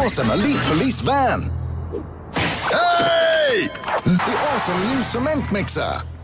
awesome Elite Police van. Hey! The awesome new cement mixer.